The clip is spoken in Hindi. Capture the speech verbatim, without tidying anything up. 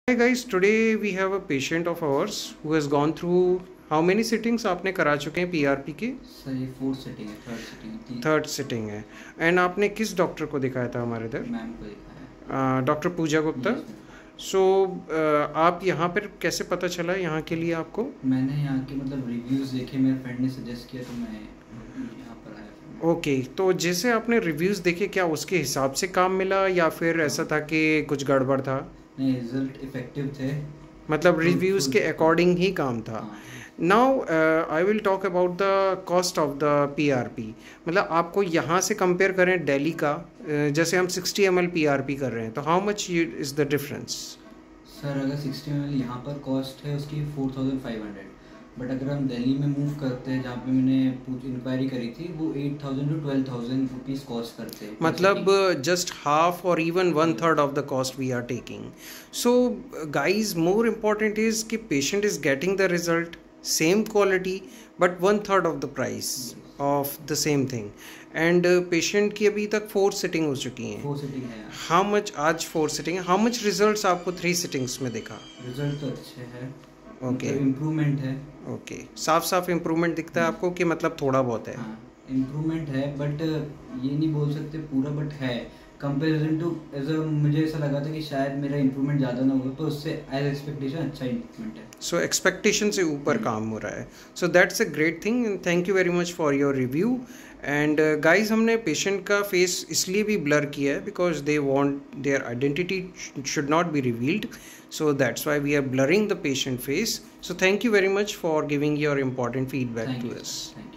Hi guys, today we have a patient of ours who has gone through how many sittings आपने करा चुके हैं पीआरपी के? सर ये फोर्थ सिटिंग है, थर्ड सिटिंग थर्ड सिटिंग है। एंड आपने किस डॉक्टर को दिखाया था हमारे इधर? मैम को दिखाया। Doctor Pooja Gupta. So so, आप यहाँ पर कैसे पता चला यहाँ के लिए आपको? मैंने यहाँ के मतलब रिव्यूज़ देखे, मेरे फ्रेंड ने सजेस्ट किया तो मैं यहाँ पर आया। ओके okay, तो जैसे आपने रिव्यूज़ देखे क्या उसके हिसाब से काम मिला या फिर ऐसा था कि कुछ गड़बड़ था? नहीं, रिजल्ट इफेक्टिव थे, मतलब रिव्यूज़ के अकॉर्डिंग ही काम था। Now I will talk about the cost of the PRP. मतलब आपको यहाँ से कंपेयर करें दिल्ली का, uh, जैसे हम सिक्सटी एम एल पीआरपी कर रहे हैं तो how much is the difference? Sir अगर सिक्सटी एम एल यहाँ पर कॉस्ट है उसकी four thousand five hundred, but अगर हम दिल्ली में मूव करते हैं जहाँ पे मैंने पूछ इंक्वायरी करी थी वो eight thousand to twelve thousand rupees cost करते हैं। मतलब जस्ट हाफ और even one third of the cost we are taking. So guys more important is कि patient is getting the result same quality but one third of the price of the same thing. And patient की अभी तक फोर सिटिंग हो चुकी हैं। फोर सिटिंग है। हाउ मच आज फोर सिटिंग है, हाउ मच रिजल्ट्स आपको थ्री सिटिंग्स में दिखा? रिजल्ट तो अच्छे हैं। ओके, इम्प्रूवमेंट है। ओके, साफ साफ इम्प्रूवमेंट दिखता है आपको कि मतलब थोड़ा बहुत है? हाँ, इम्प्रूवमेंट है, बट ये नहीं बोल सकते पूरा, बट है कंपेरिजन टू एज अ मुझे ऐसा लगा था कि शायद मेरा इम्प्रूवमेंट ज़्यादा ना होगा, पर उससे एज एक्सपेक्टेशन अच्छा इम्प्रूवमेंट है। सो एक्सपेक्टेशन से ऊपर काम हो रहा है। So that's a great thing and thank you very much for your review. And guys हमने पेशेंट का फेस इसलिए भी ब्लर किया है because they want their identity should not be revealed, so that's why we are blurring the patient face. So thank you very much for giving your important feedback Thank to you, us. sir. Thank you.